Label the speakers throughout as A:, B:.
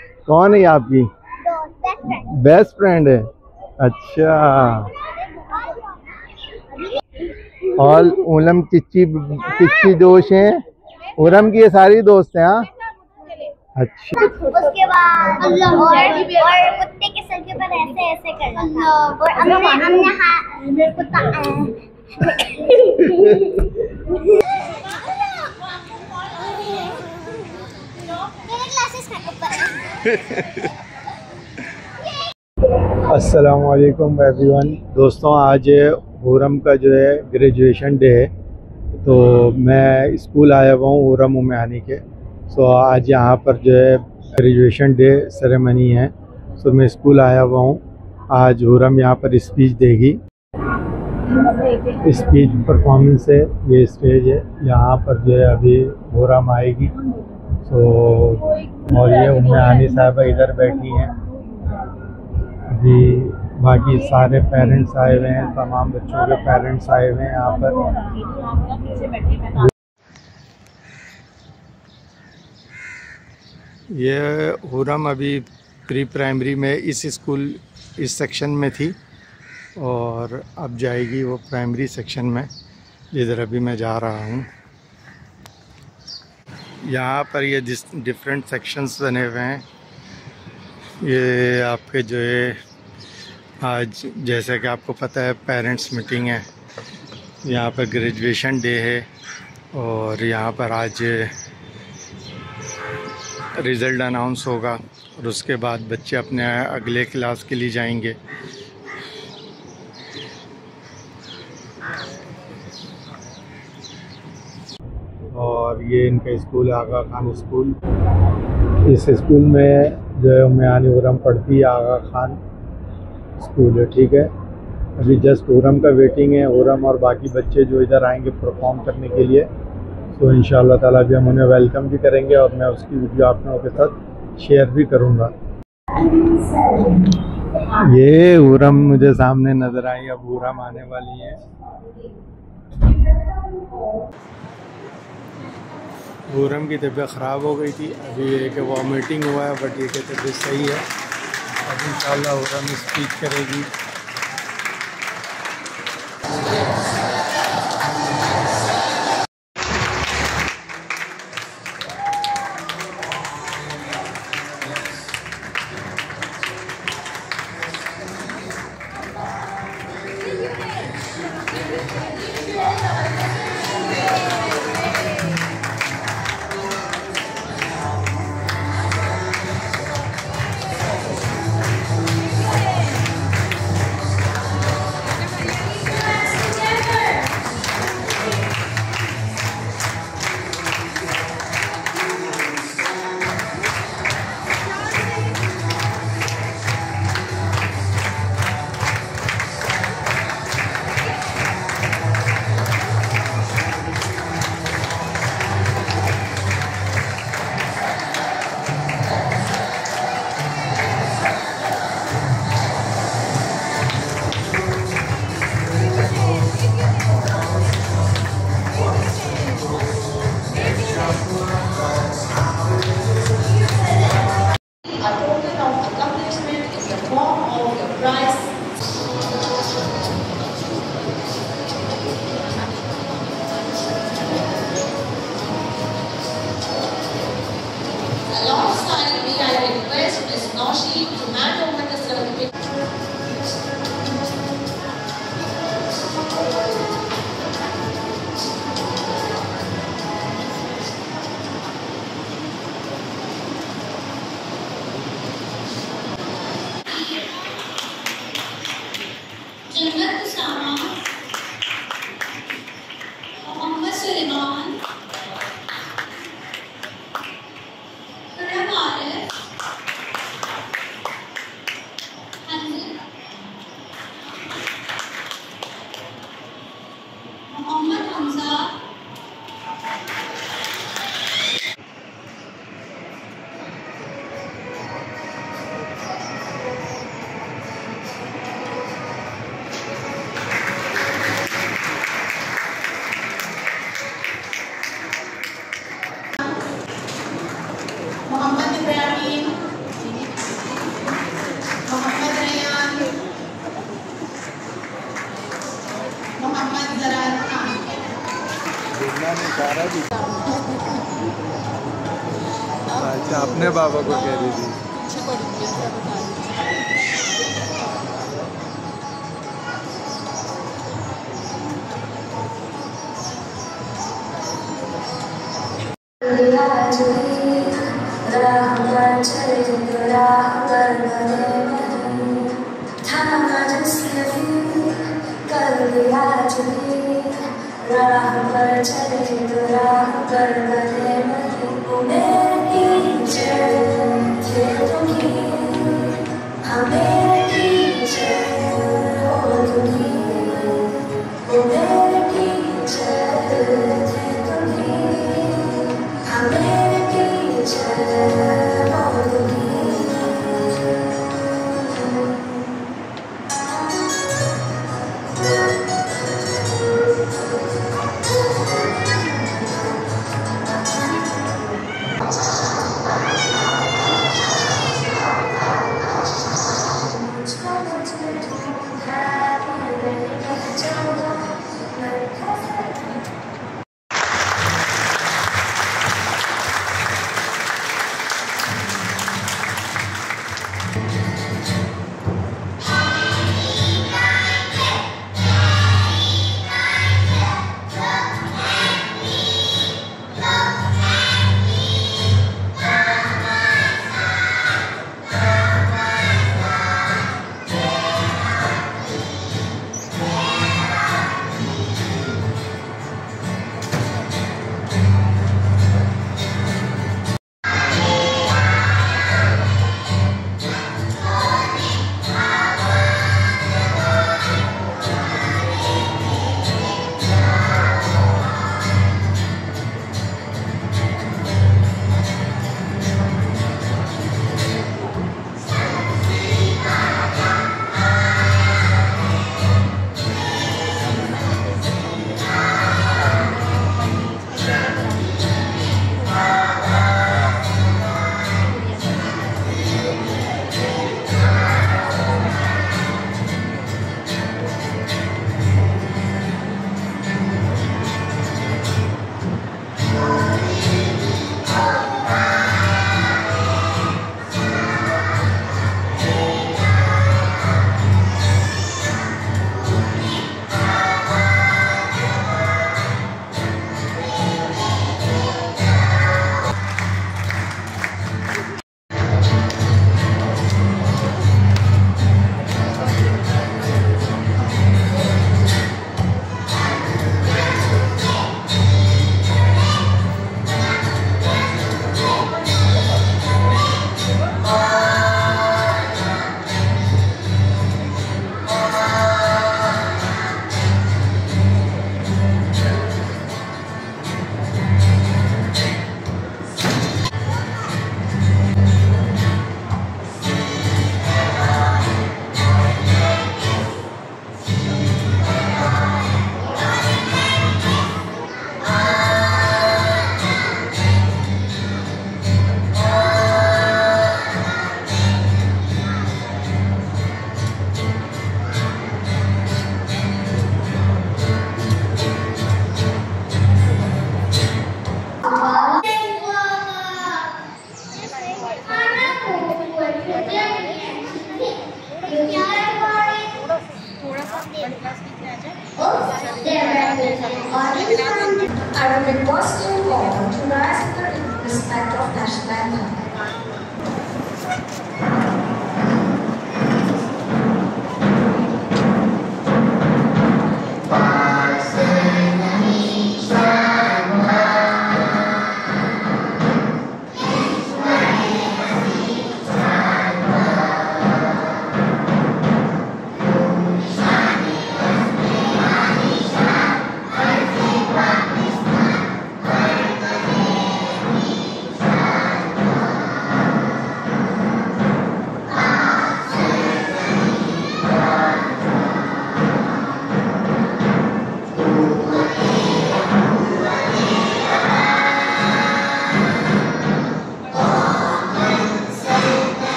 A: कौन है ये आपकी बेस्ट फ्रेंड है? अच्छा। और उलम चिच्ची चिच्ची दोस्त हैं? उरम की ये सारी दोस्त हैं? हाँ। अच्छा।
B: उसके बाद और कुत्ते के सर के ऊपर ऐसे ऐसे करना था और हमने कुत्ता
A: अस्सलाम वालेकुम एवरीवन। दोस्तों, आज हुरम का जो है ग्रेजुएशन डे है, तो मैं स्कूल आया हुआ हूँ हुरम उम्यानी के। सो आज यहाँ पर जो है ग्रेजुएशन डे सेरेमनी है, सो मैं स्कूल आया हुआ हूँ। आज हुरम यहाँ पर स्पीच देगी। स्पीच परफॉर्मेंस है, ये स्टेज है, यहाँ पर जो है अभी हुरम आएगी। सो और ये उम्यानी साहबा इधर बैठी हैं। अभी बाकी सारे पेरेंट्स आए हुए हैं, तमाम बच्चों के पेरेंट्स आए हुए हैं यहाँ पर। ये हुरम अभी प्री प्राइमरी में इस स्कूल इस सेक्शन में थी और अब जाएगी वो प्राइमरी सेक्शन में, जिधर अभी मैं जा रहा हूँ। यहाँ पर ये डिफरेंट सेक्शंस बने हुए हैं। ये आपके जो है आज जैसे कि आपको पता है पेरेंट्स मीटिंग है, यहाँ पर ग्रेजुएशन डे है और यहाँ पर आज रिज़ल्ट अनाउंस होगा और उसके बाद बच्चे अपने अगले क्लास के लिए जाएंगे। और ये इनका स्कूल आगा खान स्कूल। इस स्कूल में जो है उम्यानी हुरम पढ़ती है, आगा खान स्कूल है, ठीक है। अभी जस्ट हुरम का वेटिंग है, हुरम और बाकी बच्चे जो इधर आएंगे परफॉर्म करने के लिए। तो इंशाअल्लाह ताला भी हम उन्हें वेलकम भी करेंगे और मैं उसकी वीडियो आप लोगों के साथ शेयर भी करूँगा। ये हुरम मुझे सामने नज़र आई, अब हुरम आने वाली है। हुरम की तबीयत ख़राब हो गई थी, अभी ये कि वॉमिटिंग हुआ है, बट ये कि तबीयत सही है। अब इंशाअल्लाह हुरम स्पीच करेगी।
C: Alongside me, I request Ms. Noshi to hand over the certificate. Jannat Usama, Mohammad Suleiman, Mohammad Hamza,
A: बाबा को कह रही थी।
D: पीछे पड़ी हुई है, क्या बता रही
E: I would request you all to rise in the respect of national anthem.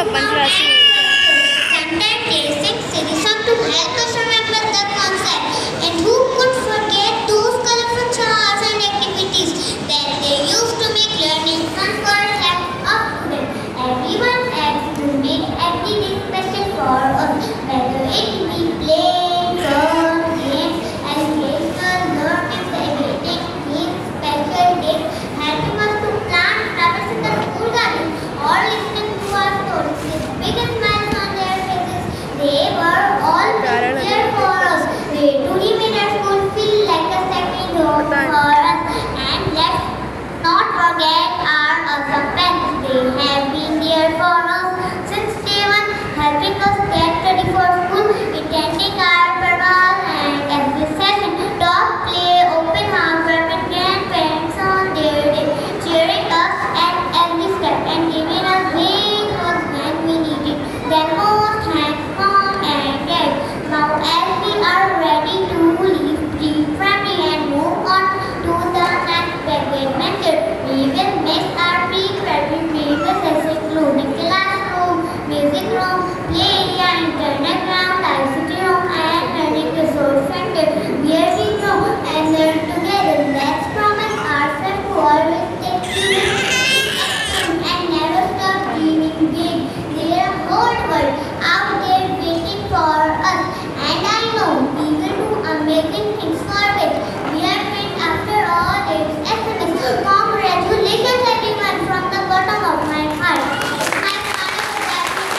B: 15 Sometimes tasting silly song to help us remember the concept. And who could forget those colorful charts and activities that they used to make learning fun for lack of students. Everyone has to make every day special for us, whether it be playing, games, educational, learning, celebrating, meals, special days, helping us to plant flowers in the school garden, or listening to our stories with big smiles on their faces. They were all there for us. They truly made our school feel like a second home for us. And let's not forget our awesome friends. They have been there for us since day one, helping us get ready for school, attending our parade and every session, talk, play, open house, with grandparents on their day, cheering us at every step and giving us big hugs when we needed them most. Thanks, Mom and Dad. Now as we are ready to leave pre-primary and move on to the next adventure, we will miss our pre-primary spaces including classroom, music room, play area, internet ground, ICT room, and learning resource center. Where we grow and learn together. Let's promise ourselves to always take seriously and never stop dreaming big. There is a whole world out there waiting for us, and I know we will do amazing things for it. We are friends after all. It's SMS. Congratulations everyone from the bottom of my heart. My father was happy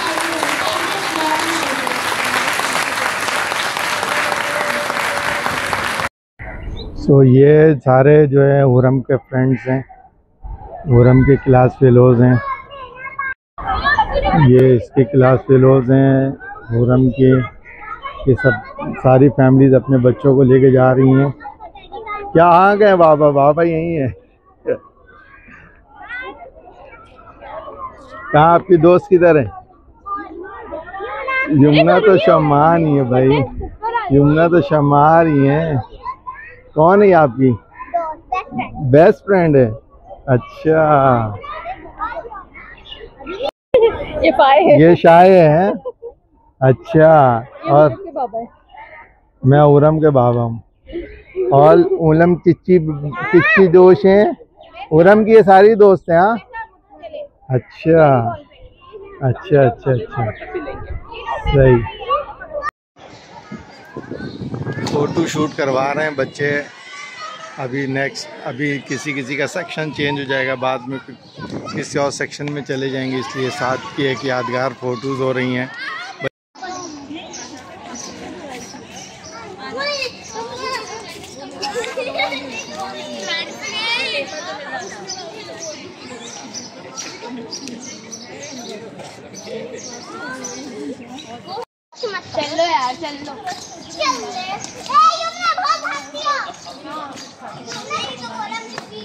A: सो ये सारे जो है हुरम के friends हैं, हुरम के class fellows हैं। ये इसके क्लास फेलोज़ हैं हुरम के। ये सब सारी फैमिलीज़ अपने बच्चों को लेके जा रही हैं। क्या आ गए बाबा? बाबा यहीं है। कहाँ आपकी दोस्त किधर है? यमुना तो शमार ही है भाई, यमुना तो शमार ही है। कौन है आपकी बेस्ट फ्रेंड? है अच्छा, ये शाय है। अच्छा, और मैं उरम के बाबा हूँ और उलम चिच्ची दोस्त हैं। उरम की ये सारी दोस्त हैं। हाँ, अच्छा अच्छा अच्छा अच्छा, सही। फ़ोटो शूट करवा रहे हैं बच्चे। अभी किसी का सेक्शन चेंज हो जाएगा, बाद में किसी और सेक्शन में चले जाएंगे, इसलिए साथ की एक यादगार फ़ोटोज़ हो रही हैं।
B: चलो यार, चलो बहुत हंस दिया। नहीं तो बोला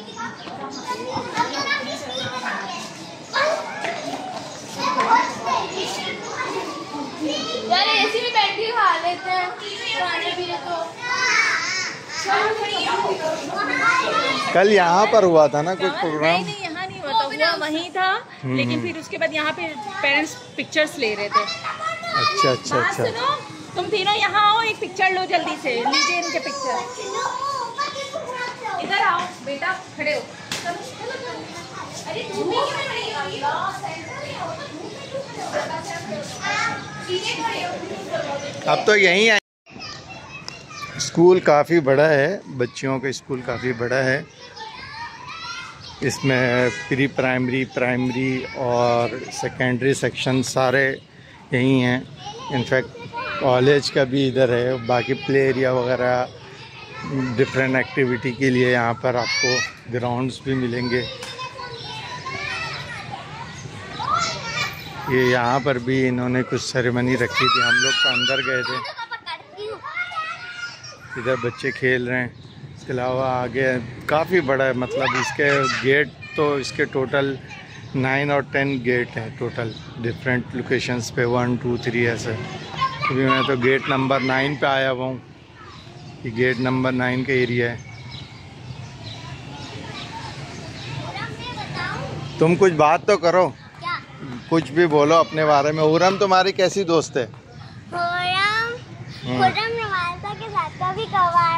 D: यार एसी में बैठ के खा लेते हैं, खाने पीने तो।
A: कल यहाँ पर हुआ था ना कोई प्रोग्राम?
D: नहीं, यहाँ नहीं हुआ था, वहीं था, लेकिन फिर उसके बाद यहाँ पे पेरेंट्स पिक्चर्स ले रहे थे।
A: अच्छा अच्छा अच्छा।
D: सुनो, तुम तीनों यहाँ आओ, एक पिक्चर लो जल्दी से, लीजिए इनके पिक्चर। इधर आओ बेटा, खड़े हो। अरे तुम भी क्यों खड़ी हो?
A: अब तो यहीं आए। स्कूल काफ़ी बड़ा है, बच्चियों का स्कूल काफ़ी बड़ा है। इसमें प्री प्राइमरी, प्राइमरी और सेकेंडरी सेक्शन सारे यहीं हैं। इनफैक्ट कॉलेज का भी इधर है। बाकी प्ले एरिया वगैरह डिफरेंट एक्टिविटी के लिए यहाँ पर आपको ग्राउंड्स भी मिलेंगे। ये यहाँ पर भी इन्होंने कुछ सेरेमनी रखी थी, हम लोग तो अंदर गए थे। इधर बच्चे खेल रहे हैं। इसके अलावा आगे काफ़ी बड़ा है, मतलब इसके गेट तो इसके टोटल 9 और 10 गेट हैं टोटल, डिफरेंट लोकेशंस पे 1 2 3 ऐसे। अभी मैं तो गेट नंबर 9 पे आया हुआ हूँ। ये गेट नंबर 9 का एरिया है। तुम कुछ बात तो करो। कुछ भी बोलो अपने बारे में। हुरम तुम्हारी कैसी दोस्त है?
B: खुर्रम नवाज़ा के साथ कभी कभार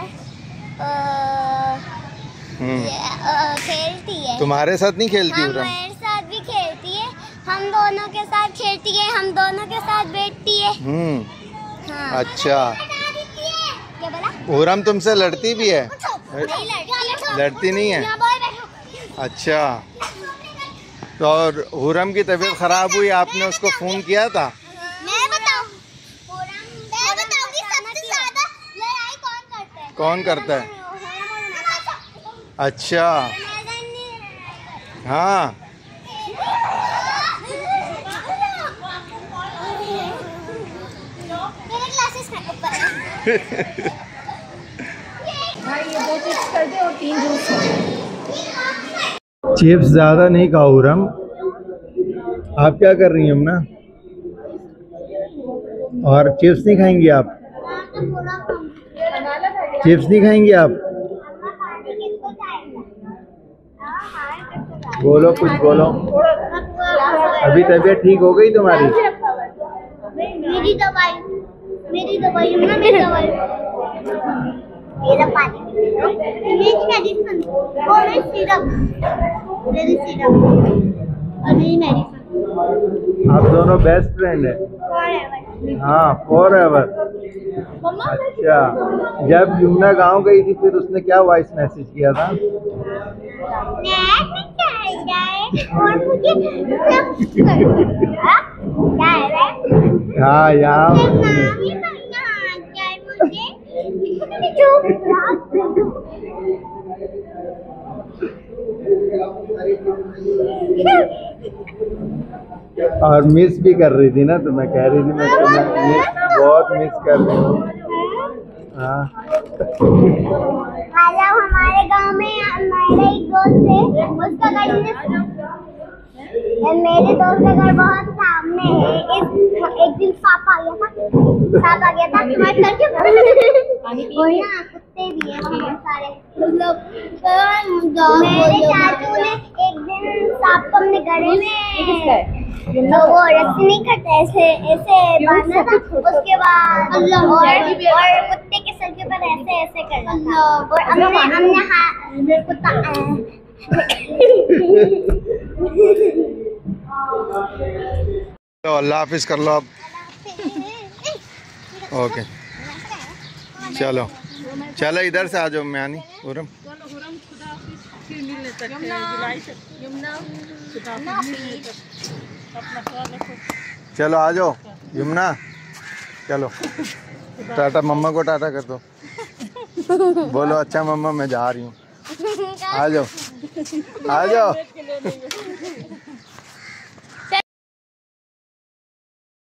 B: खेलती है।
A: तुम्हारे साथ नहीं खेलती हुरम?
B: हमारे साथ भी खेलती है, हम दोनों के साथ खेलती है, हम दोनों के साथ बैठती है। हाँ।
A: अच्छा,
B: क्या बोला?
A: हुरम तुमसे लड़ती भी है?
B: नहीं
A: लड़ती नहीं है? अच्छा, तो और हुरम की तबीयत खराब हुई, आपने उसको फोन किया था?
B: मैं बताऊंगी सबसे ज्यादा लड़ाई कौन करता है?
A: अच्छा, हाँ। चिप्स ज़्यादा नहीं खाओ हुरम। आप क्या कर रही हैं यमुना? और चिप्स नहीं खाएंगी आप? चिप्स नहीं खाएंगी आप? बोलो, कुछ बोलो। अभी तबीयत ठीक हो गई तुम्हारी?
B: मेरी दवाई यमुना, मेरी दवाई, मेरा पानी, मेरी मेडिसिन, और मेरी सिरप, और मेरी मेडिसिन।
A: आप दोनों बेस्ट फ्रेंड है? हाँ, फॉरएवर। अच्छा, जब यमुना गांव गई थी फिर उसने क्या वॉइस मैसेज किया था?
B: और मुझे
A: हाँ, यहाँ और मिस भी कर रही थी ना, तो मैं कह रही थी मैं तुम्हें बहुत मिस कर रही हूँ। हाँ,
B: हमारे गांव में मेरा एक दोस्त है, उसका घर मेरे दोस्त का घर बहुत सामने है। एक दिन सांप आ गया था तुम्हारे घर के और ना कुत्ते भी हैं बहुत सारे। मेरे चाचू ने एक दिन सांप को अपने गले में तो वो रस्सी नहीं करता, ऐसे बांधा था, उसके बाद और कुत्ते के सर के ऊपर ऐसे करना था, और हमने कुत्ता
A: तो अल्लाह हाफिज कर लो अब। ओके, चलो चलो इधर से आ जाओ म्यानी हुरम। चलो आ जाओ यमुना, चलो टाटा, मम्मा को टाटा कर दो। बोलो अच्छा मम्मा मैं जा रही हूँ। आ जाओ, आ जाओ।